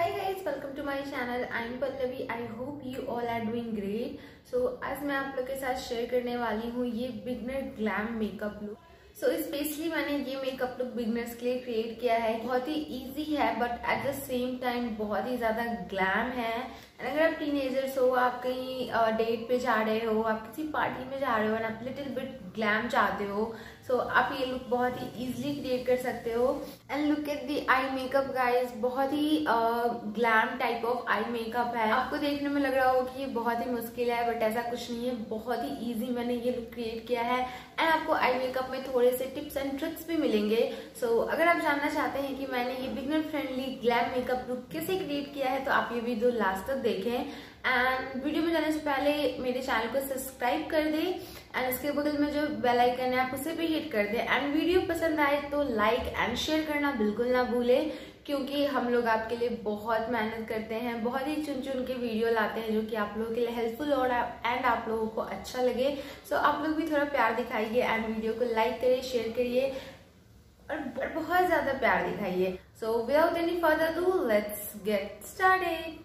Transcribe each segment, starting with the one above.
Hi guys, welcome to my channel. I'm Pallavi. I hope you all are doing great. So आज मैं आप लोग के साथ शेयर करने वाली हूँ ये beginner glam makeup look. So specially मैंने ये मेकअप लुक बिगनर्स के लिए क्रिएट किया है। बहुत ही इजी है but at the same time बहुत ही ज्यादा ग्लैम है। एंड अगर आप टीनेजर्स हो, आप कहीं डेट पे जा रहे हो, आप किसी पार्टी में जा रहे हो एंड आप लिटिल बिट ग्लैम चाहते हो, सो आप ये लुक बहुत ही इजीली क्रिएट कर सकते हो। And look at the eye makeup guys, बहुत ही glam type of eye makeup है। आपको देखने में लग रहा हो कि ये बहुत ही मुश्किल है बट ऐसा कुछ नहीं है, बहुत ही इजी मैंने ये लुक क्रिएट किया है। एंड आपको आई मेकअप में थोड़े से टिप्स एंड ट्रिक्स भी मिलेंगे। सो अगर आप जानना चाहते हैं कि मैंने ये beginner friendly glam makeup look कैसे क्रिएट किया है तो आप ये वीडियो लास्ट तक देखें। एंड वीडियो में जाने से पहले मेरे चैनल को सब्सक्राइब कर दे एंड इसके बगल में जो बेल आइकन है आप उसे भी हिट कर दे। एंड वीडियो पसंद आए तो लाइक एंड शेयर करना बिल्कुल ना भूले, क्योंकि हम लोग आपके लिए बहुत मेहनत करते हैं, बहुत ही चुन चुन के वीडियो लाते हैं जो कि आप लोगों के लिए हेल्पफुल और एंड आप लोगों को अच्छा लगे। सो आप लोग भी थोड़ा प्यार दिखाइए एंड वीडियो को लाइक करिए, शेयर करिए और बहुत ज्यादा प्यार दिखाइए। So without any further ado let's get started.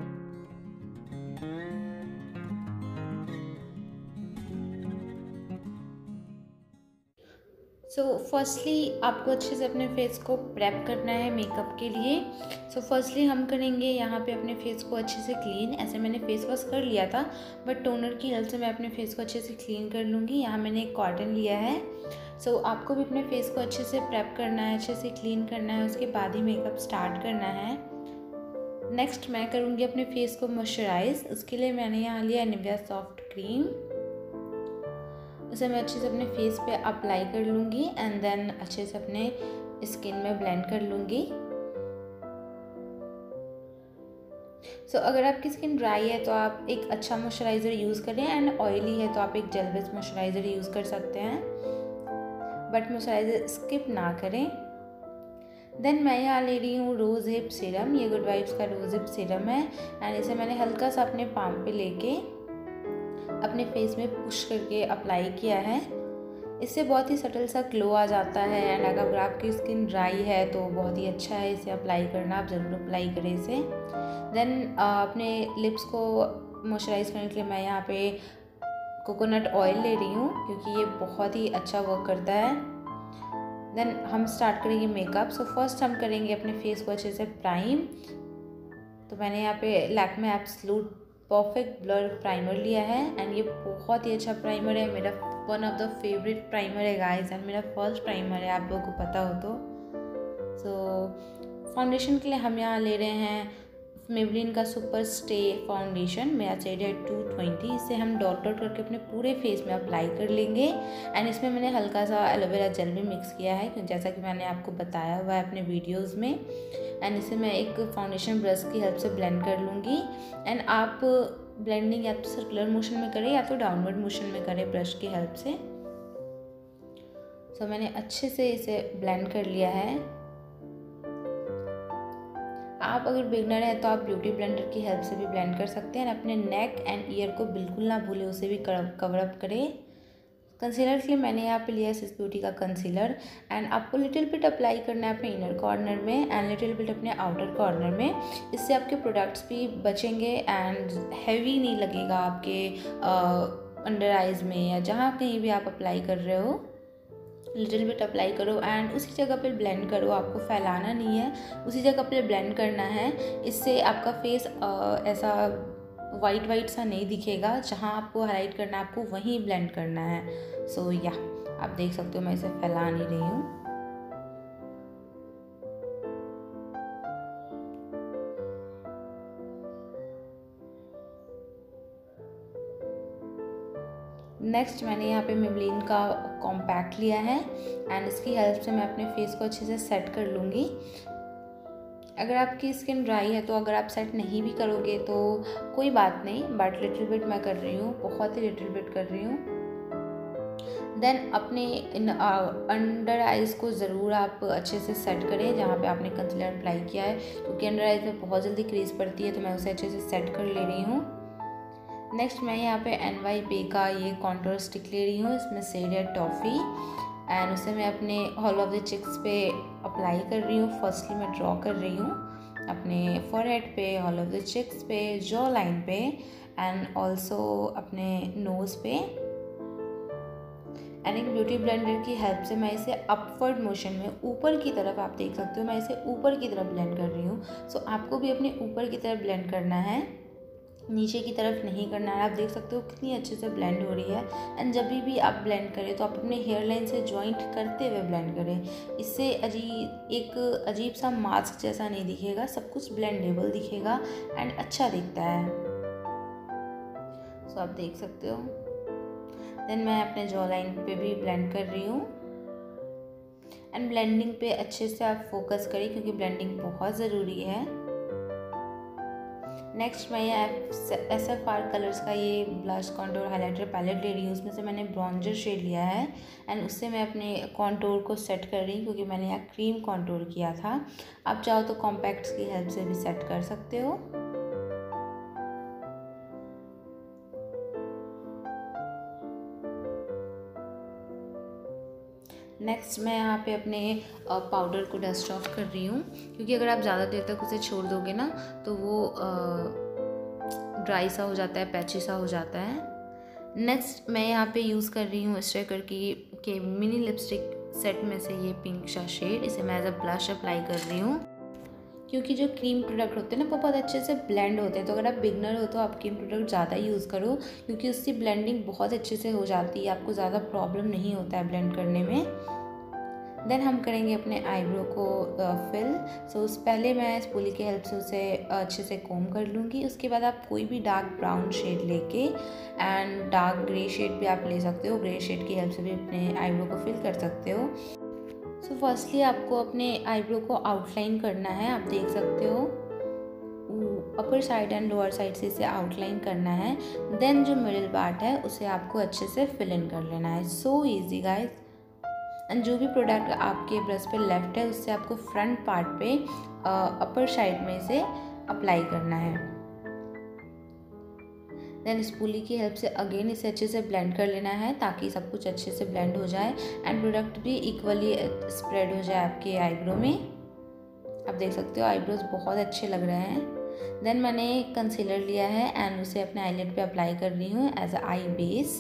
So firstly आपको अच्छे से अपने फेस को प्रेप करना है मेकअप के लिए। सो फर्स्टली हम करेंगे यहाँ पे अपने फेस को अच्छे से क्लीन। ऐसे मैंने फेस वॉश कर लिया था बट टोनर की हेल्प से मैं अपने फेस को अच्छे से क्लीन कर लूँगी। यहाँ मैंने एक कॉटन लिया है। सो आपको भी अपने फेस को अच्छे से प्रेप करना है, अच्छे से क्लीन करना है, उसके बाद ही मेकअप स्टार्ट करना है। नेक्स्ट मैं करूँगी अपने फेस को मॉइस्चराइज। उसके लिए मैंने यहाँ लिया निविया सॉफ्ट क्रीम। उसे मैं अच्छे से अपने फेस पे अप्लाई कर लूँगी एंड देन अच्छे से अपने स्किन में ब्लेंड कर लूँगी। सो अगर आपकी स्किन ड्राई है तो आप एक अच्छा मॉइस्चराइज़र यूज़ करें एंड ऑयली है तो आप एक जेल बेस्ड मॉइस्चराइज़र यूज़ कर सकते हैं, बट मॉइस्चराइज़र स्किप ना करें। देन मैं यहाँ ले रही हूँ रोज़ हिप सीरम। ये गुड वाइब्स का रोज़ हिप सीरम है एंड इसे मैंने हल्का सा अपने पाम पे लेके अपने फेस में पुश करके अप्लाई किया है। इससे बहुत ही सटल सा ग्लो आ जाता है एंड अगर आपकी स्किन ड्राई है तो बहुत ही अच्छा है इसे अप्लाई करना, आप ज़रूर अप्लाई करें इसे। देन अपने लिप्स को मॉइस्चराइज करने के लिए मैं यहाँ पे कोकोनट ऑयल ले रही हूँ क्योंकि ये बहुत ही अच्छा वर्क करता है। देन हम स्टार्ट करेंगे मेकअप। सो फर्स्ट हम करेंगे अपने फेस को अच्छे से प्राइम। तो मैंने यहाँ पे Lakme absolute perfect blur primer लिया है एंड ये बहुत ही अच्छा प्राइमर है, मेरा one of the favourite primer है गाइस एंड मेरा फर्स्ट प्राइमर है, आप लोगों को पता हो तो। सो फाउंडेशन के लिए हम यहाँ ले रहे हैं मेबलिन का सुपर स्टे फाउंडेशन। मेरा शेड है 220। इसे हम डॉट डॉट करके अपने पूरे फेस में अप्लाई कर लेंगे एंड इसमें मैंने हल्का सा एलोवेरा जेल भी मिक्स किया है क्योंकि जैसा कि मैंने आपको बताया हुआ है अपने वीडियोस में। एंड इसे मैं एक फाउंडेशन ब्रश की हेल्प से ब्लेंड कर लूँगी एंड आप ब्लेंडिंग या तो सर्कुलर मोशन में करें या तो डाउनवर्ड मोशन में करें ब्रश की हेल्प से। सो मैंने अच्छे से इसे ब्लेंड कर लिया है। आप अगर बिगनर हैं तो आप ब्यूटी ब्लेंडर की हेल्प से भी ब्लेंड कर सकते हैं। अपने नेक एंड ईयर को बिल्कुल ना भूलें, उसे भी कवर अप करें। कंसीलर के लिए मैंने यहाँ पे लिया सिस ब्यूटी का कंसीलर एंड आपको लिटिल बिट अप्लाई करना है अपने इनर कॉर्नर में एंड लिटिल बिट अपने आउटर कॉर्नर में। इससे आपके प्रोडक्ट्स भी बचेंगे एंड हैवी नहीं लगेगा आपके अंडर आइज़ में या जहाँ कहीं भी आप अप्लाई कर रहे हो। लिटिल बिट अप्लाई करो एंड उसी जगह पे ब्लेंड करो, आपको फैलाना नहीं है, उसी जगह पे ब्लेंड करना है। इससे आपका फेस ऐसा वाइट सा नहीं दिखेगा, जहाँ आपको हाईलाइट करना है आपको वहीं ब्लेंड करना है। सो या आप देख सकते हो मैं इसे फैला नहीं रही हूँ। नेक्स्ट मैंने यहाँ पे मेबलिन का कॉम्पैक्ट लिया है एंड इसकी हेल्प से मैं अपने फेस को अच्छे से सेट कर लूँगी। अगर आपकी स्किन ड्राई है तो अगर आप सेट नहीं भी करोगे तो कोई बात नहीं, बट लिटिल बिट मैं कर रही हूँ, बहुत ही लिटिल बिट कर रही हूँ। देन अपने अंडर आइज़ को ज़रूर आप अच्छे से सेट करें जहाँ पे आपने कंसीलर अप्लाई किया है, क्योंकि अंडर आइज़ में बहुत जल्दी क्रीज पड़ती है, तो मैं उसे अच्छे से सेट कर ले रही हूँ। नेक्स्ट मैं यहाँ पे NYP का ये कॉन्टोर स्टिक ले रही हूँ, इसमें शेड है टॉफ़ी एंड उसे मैं अपने हॉल ऑफ द चिक्स पे अप्लाई कर रही हूँ। फर्स्टली मैं ड्रॉ कर रही हूँ अपने फॉरहेड पे, ऑल ऑफ द चिक्स पे, जॉ लाइन पे एंड ऑल्सो अपने नोज़ पे। एंड एक ब्यूटी ब्लेंडर की हेल्प से मैं इसे अपवर्ड मोशन में ऊपर की तरफ, आप देख सकते हो मैं इसे ऊपर की तरफ ब्लेंड कर रही हूँ। सो आपको भी अपने ऊपर की तरफ ब्लेंड करना है, नीचे की तरफ नहीं करना है। आप देख सकते हो कितनी अच्छे से ब्लेंड हो रही है। एंड जब भी आप ब्लेंड करें तो आप अपने हेयर लाइन से जॉइंट करते हुए ब्लेंड करें। इससे एक अजीब सा मास्क जैसा नहीं दिखेगा, सब कुछ ब्लेंडेबल दिखेगा एंड अच्छा दिखता है। सो आप देख सकते हो। देन मैं अपने जॉ लाइन पे भी ब्लेंड कर रही हूँ। एंड ब्लेंडिंग पे अच्छे से आप फोकस करें क्योंकि ब्लेंडिंग बहुत ज़रूरी है। नेक्स्ट मैं ये SFR कलर्स का ये ब्लश कॉन्टोर हाइलाइटर पैलेट ले रही हूँ। उसमें से मैंने ब्रॉन्जर शेड लिया है एंड उससे मैं अपने कॉन्टोर को सेट कर रही हूँ क्योंकि मैंने यहाँ क्रीम कॉन्टोर किया था। आप चाहो तो कॉम्पैक्ट्स की हेल्प से भी सेट कर सकते हो। नेक्स्ट मैं यहाँ पे अपने पाउडर को डस्ट ऑफ कर रही हूँ क्योंकि अगर आप ज़्यादा देर तक उसे छोड़ दोगे ना तो वो ड्राई सा हो जाता है, पैची सा हो जाता है। नेक्स्ट मैं यहाँ पे यूज़ कर रही हूँ स्ट्रेकर के मिनी लिपस्टिक सेट में से ये पिंक सा शेड। इसे मैं एज अ ब्लश अप्लाई कर रही हूँ क्योंकि जो क्रीम प्रोडक्ट होते हैं ना वो बहुत अच्छे से ब्लेंड होते हैं। तो अगर आप बिगनर हो तो आप क्रीम प्रोडक्ट ज़्यादा यूज़ करो क्योंकि उसकी ब्लेंडिंग बहुत अच्छे से हो जाती है, आपको ज़्यादा प्रॉब्लम नहीं होता है ब्लेंड करने में। देन हम करेंगे अपने आईब्रो को फिल। सो पहले मैं स्पूली की हेल्प से उसे अच्छे से कोम कर लूँगी। उसके बाद आप कोई भी डार्क ब्राउन शेड लेके एंड डार्क ग्रे शेड भी आप ले सकते हो, ग्रे शेड की हेल्प से भी अपने आईब्रो को फिल कर सकते हो। सो फर्स्टली आपको अपने आईब्रो को आउटलाइन करना है। आप देख सकते हो upper side and lower side से इसे आउटलाइन करना है। देन जो मिडिल पार्ट है उसे आपको अच्छे से फिल इन कर लेना है। So easy guys. एंड जो भी प्रोडक्ट आपके ब्रश पे लेफ्ट है उससे आपको फ्रंट पार्ट पे अपर साइड में इसे अप्लाई करना है। देन स्पूली की हेल्प से अगेन इसे अच्छे से ब्लेंड कर लेना है ताकि सब कुछ अच्छे से ब्लेंड हो जाए एंड प्रोडक्ट भी इक्वली स्प्रेड हो जाए आपके आईब्रो में। आप देख सकते हो आईब्रोज बहुत अच्छे लग रहे हैं। देन मैंने कंसीलर लिया है एंड उसे अपने आईलिड पे अप्लाई कर रही हूँ एज अ आई बेस।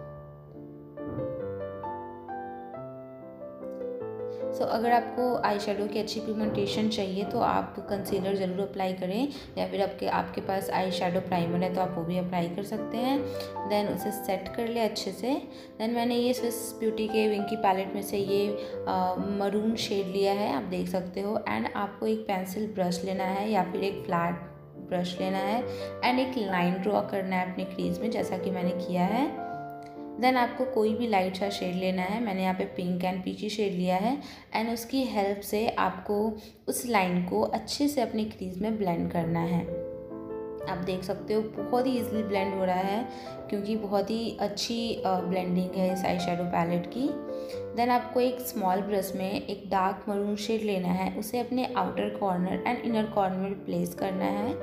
सो अगर आपको आई शेडो की अच्छी पिगमेंटेशन चाहिए तो आप कंसीलर ज़रूर अप्लाई करें, या फिर आपके पास आई शेडो प्राइमर है तो आप वो भी अप्लाई कर सकते हैं। देन उसे सेट कर ले अच्छे से। देन मैंने ये स्विस ब्यूटी के विंकी पैलेट में से ये मरून शेड लिया है, आप देख सकते हो। एंड आपको एक पेंसिल ब्रश लेना है या फिर एक फ्लैट ब्रश लेना है एंड एक लाइन ड्रॉ करना है अपने क्रीज में जैसा कि मैंने किया है। देन आपको कोई भी लाइट सा शेड लेना है, मैंने यहाँ पे पिंक एंड पीची शेड लिया है एंड उसकी हेल्प से आपको उस लाइन को अच्छे से अपनी क्रीज में ब्लेंड करना है। आप देख सकते हो बहुत ही ईजिली ब्लेंड हो रहा है क्योंकि बहुत ही अच्छी ब्लेंडिंग है इस आई शेडो पैलेट की। देन आपको एक स्मॉल ब्रश में एक डार्क मरून शेड लेना है, उसे अपने outer corner and inner corner में प्लेस करना है।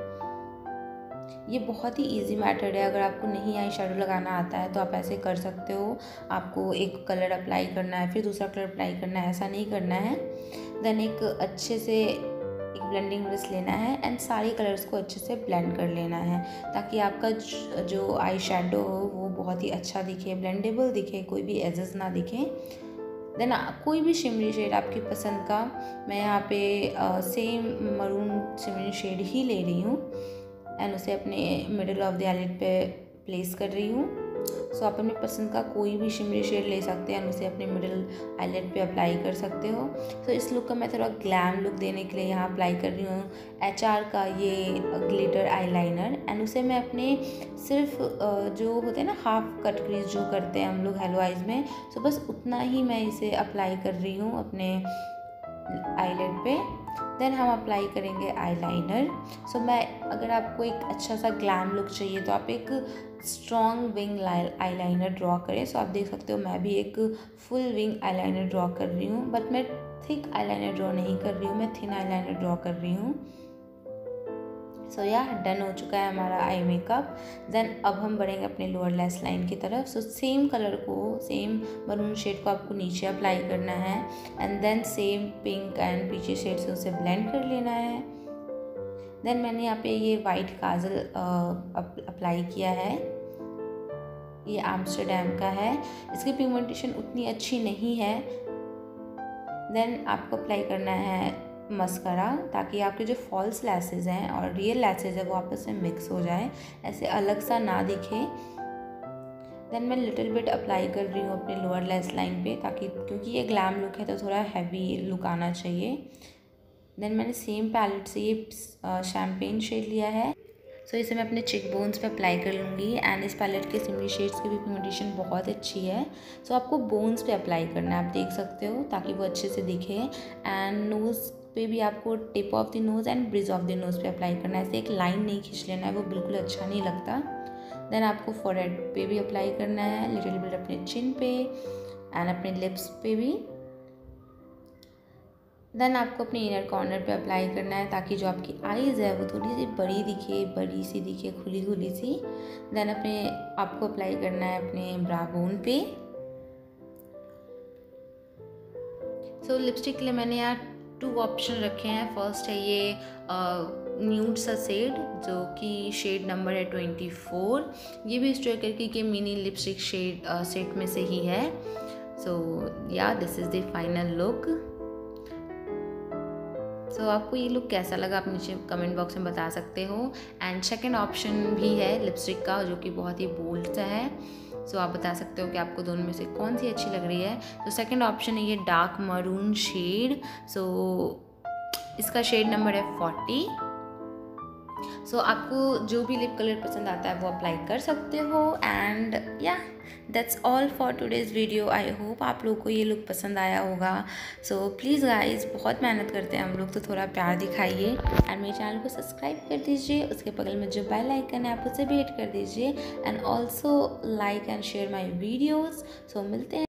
ये बहुत ही इजी मेथड है, अगर आपको नहीं आई शेडो लगाना आता है तो आप ऐसे कर सकते हो। आपको एक कलर अप्लाई करना है फिर दूसरा कलर अप्लाई करना है, ऐसा नहीं करना है। देन एक अच्छे से एक ब्लेंडिंग ब्रश लेना है एंड सारे कलर्स को अच्छे से ब्लेंड कर लेना है ताकि आपका जो आई शेडो हो वो बहुत ही अच्छा दिखे, ब्लेंडेबल दिखे, कोई भी एजेस ना दिखे। देन कोई भी शिमरी शेड आपकी पसंद का, मैं यहाँ पे सेम मरून शिमरी शेड ही ले रही हूँ एंड उसे अपने मिडिल ऑफ द आईलिड पे प्लेस कर रही हूँ। सो आप अपने पसंद का कोई भी शिमरी शेड ले सकते हैं एंड उसे अपने मिडिल आईलिड पे अप्लाई कर सकते हो। सो इस लुक का मैं थोड़ा ग्लैम लुक देने के लिए यहाँ अप्लाई कर रही हूँ HR का ये ग्लिटर आईलाइनर एंड उसे मैं अपने सिर्फ जो होते हैं ना हाफ कट क्रीज जो करते हैं हम लोग हेलो आइज में, सो बस उतना ही मैं इसे अप्लाई कर रही हूँ अपने आईलिड पे। देन हम अप्लाई करेंगे आईलाइनर। सो मैं अगर आपको एक अच्छा सा ग्लैम लुक चाहिए तो आप एक स्ट्रॉन्ग विंग आईलाइनर ड्रॉ करें। सो आप देख सकते हो मैं भी एक फुल विंग आईलाइनर ड्रॉ कर रही हूँ, बट मैं थिक आईलाइनर ड्रॉ नहीं कर रही हूँ, मैं थिन आईलाइनर ड्रॉ कर रही हूँ। सो डन हो चुका है हमारा आई मेकअप। देन अब हम बढ़ेंगे अपने लोअर लैश लाइन की तरफ। सो सेम कलर को, सेम मरून शेड को आपको नीचे अप्लाई करना है and then same pink and peachy shade से उसे ब्लेंड कर लेना है। देन मैंने यहाँ पे ये वाइट काजल अप्लाई किया है, ये एम्स्टरडैम का है, इसकी पिगमेंटेशन उतनी अच्छी नहीं है। देन आपको अप्लाई करना है मस्कारा, ताकि आपके जो फॉल्स लैसेस हैं और रियल लैसेस है वो आपस में मिक्स हो जाए, ऐसे अलग सा ना दिखे। देन मैं लिटिल बिट अप्लाई कर रही हूँ अपने लोअर लेस लाइन पे, ताकि क्योंकि ये ग्लैम लुक है तो थोड़ा हैवी लुक आना चाहिए। देन मैंने सेम पैलेट से ये शैम्पेन शेड लिया है, सो इसे मैं अपने चिक बोन्स पे अप्लाई कर लूँगी। एंड इस पैलेट के सिमरी शेड्स की भी पिगमेंटेशन बहुत अच्छी है, सो आपको बोन्स पे अप्लाई करना है, आप देख सकते हो, ताकि वो अच्छे से दिखे। एंड नोज़ पे भी आपको tip of the nose and bridge of the nose पे अप्लाई करना है, ऐसे एक लाइन नहीं खींच लेना है, वो बिल्कुल अच्छा नहीं लगता। देन आपको फोरहेड पे भी अप्लाई करना है, लिटिल बिट अपने चिन पे एंड अपने लिप्स पे भी। देन आपको अपने इनर कॉर्नर पे अप्लाई करना है, ताकि जो आपकी आईज़ है वो थोड़ी सी बड़ी दिखे, बड़ी सी दिखे, खुली खुली सी। देन आपको अप्लाई करना है अपने ब्रा बोन पे। सो लिपस्टिक के लिए मैंने यहाँ 2 ऑप्शन रखे हैं। फर्स्ट है ये न्यूड सा शेड, जो कि शेड नंबर है 24। ये भी स्ट्रेकर की मिनी लिपस्टिक शेड सेट में से ही है। So yeah this is the final look. So आपको ये लुक कैसा लगा आप नीचे कमेंट बॉक्स में बता सकते हो। एंड सेकंड ऑप्शन भी है लिपस्टिक का, जो कि बहुत ही बोल्ड सा है। सो आप बता सकते हो कि आपको दोनों में से कौन सी अच्छी लग रही है। तो सेकंड ऑप्शन है ये डार्क मरून शेड। सो इसका शेड नंबर है 40। सो आपको जो भी लिप कलर पसंद आता है वो अप्लाई कर सकते हो। And yeah that's all for today's video. I hope आप लोगों को ये लुक पसंद आया होगा। सो प्लीज़ गाइज, बहुत मेहनत करते हैं हम लोग, तो थोड़ा प्यार दिखाइए एंड मेरे चैनल को सब्सक्राइब कर दीजिए। उसके बगल में जो बेल आइकन है आप उसे भी हिट कर दीजिए and also like and share my videos. So मिलते हैं